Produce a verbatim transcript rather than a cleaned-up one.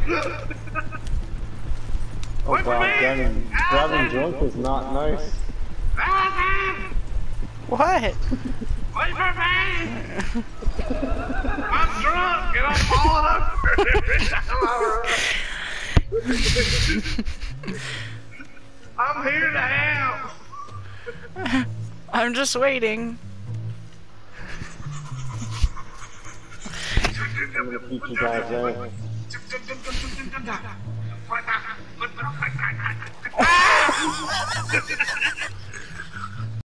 Oh god, driving, driving drunk is not nice. What? Wait for me! I'm drunk and I'm falling over. I'm here to help. I'm just waiting. I'm gonna beat you guys out.